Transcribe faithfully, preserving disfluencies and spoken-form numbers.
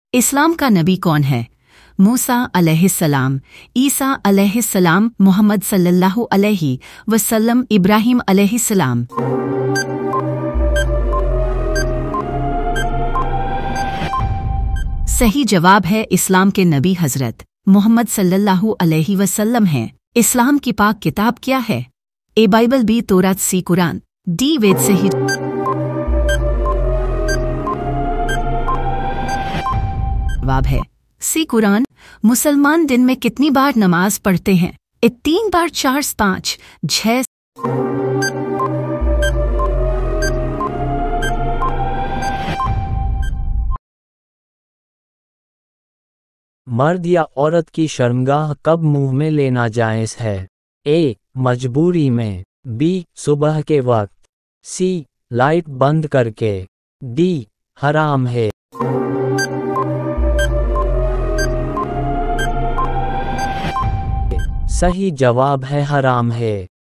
इस्लाम का नबी कौन है? मूसा अलैहिस्सलाम, ईसा अलैहिस्सलाम, मोहम्मद सल्लल्लाहु अलैहि वसल्लम, इब्राहिम अलैहिस्सलाम। सही जवाब है इस्लाम के नबी हजरत मोहम्मद सल्लल्लाहु अलैहि वसल्लम हैं। इस्लाम की पाक किताब क्या है? ए बाइबल, बी तौरात, सी कुरान, डी वेद। सही जवाब है सी कुरान। मुसलमान दिन में कितनी बार नमाज पढ़ते हैं? ए तीन बार, चार, पाँच, छह। मर्द या औरत की शर्मगाह कब मुंह में लेना जायज़ है? ए मजबूरी में, बी सुबह के वक्त, सी लाइट बंद करके, डी हराम है। सही जवाब है हराम है।